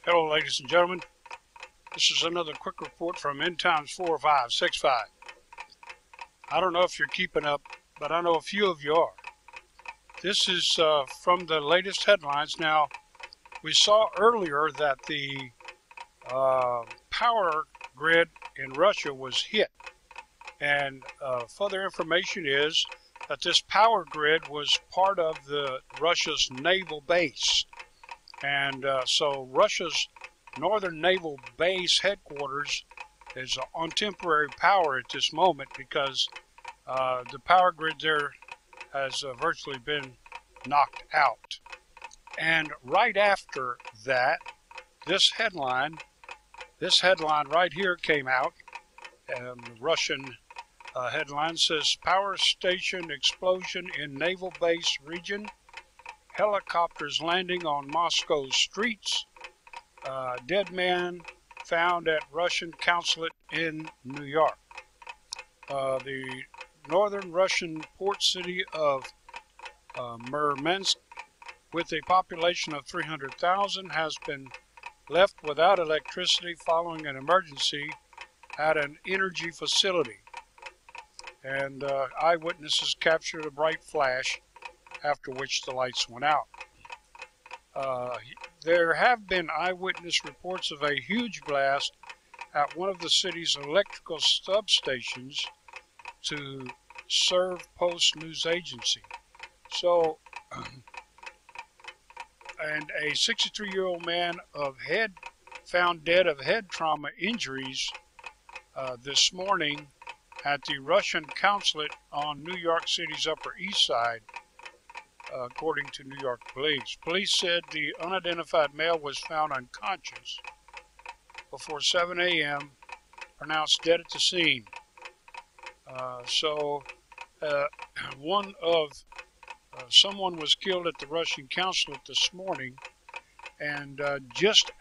Hello, ladies and gentlemen. This is another quick report from End Times 4565. I don't know if you're keeping up, but I know a few of you are. This is from the latest headlines. Now, we saw earlier that the power grid in Russia was hit. And further information is that this power grid was part of Russia's naval base. And so Russia's Northern Naval Base headquarters is on temporary power at this moment because the power grid there has virtually been knocked out. And right after that, this headline right here came out. The Russian headline says, "Power station explosion in naval base region. Helicopters landing on Moscow streets. Dead man found at Russian consulate in New York." The northern Russian port city of Murmansk, with a population of 300,000, has been left without electricity following an emergency at an energy facility. And eyewitnesses captured a bright flash, after which the lights went out. There have been eyewitness reports of a huge blast at one of the city's electrical substations to serve Post News Agency. So, and a 63-year-old man found dead of head trauma injuries this morning at the Russian consulate on New York City's Upper East Side, according to New York police. Police said the unidentified male was found unconscious before 7 a.m., pronounced dead at the scene. Someone was killed at the Russian consulate this morning, and just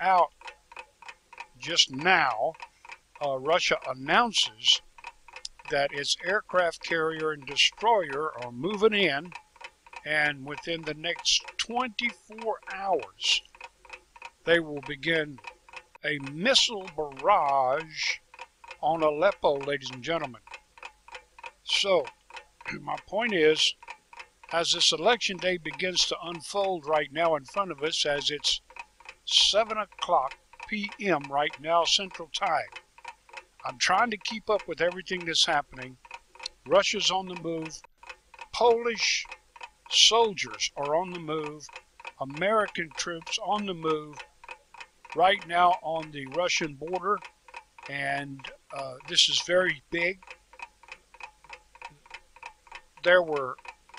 now, Russia announces that its aircraft carrier and destroyer are moving in, and within the next 24 hours, they will begin a missile barrage on Aleppo, ladies and gentlemen. So, my point is, as this election day begins to unfold right now in front of us, as it's 7 o'clock p.m. right now, Central Time, I'm trying to keep up with everything that's happening. Russia's on the move. Polish soldiers are on the move. American troops on the move right now on the Russian border. And this is very big. There were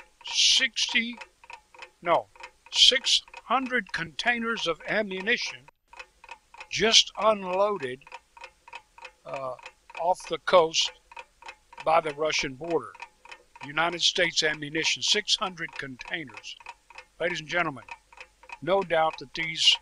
600 containers of ammunition just unloaded off the coast by the Russian border. United States ammunition, 600 containers. Ladies and gentlemen, no doubt that these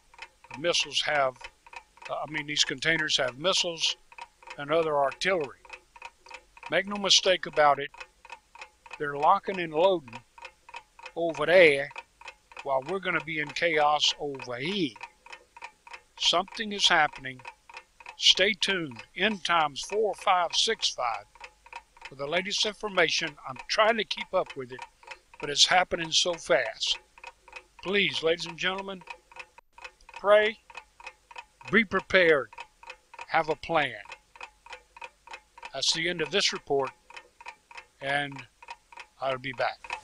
containers have missiles and other artillery. Make no mistake about it, they're locking and loading over there while we're going to be in chaos over here. Something is happening. Stay tuned. End Times 4565 for the latest information. I'm trying to keep up with it, but it's happening so fast. Please, ladies and gentlemen, pray, be prepared, have a plan. That's the end of this report, and I'll be back.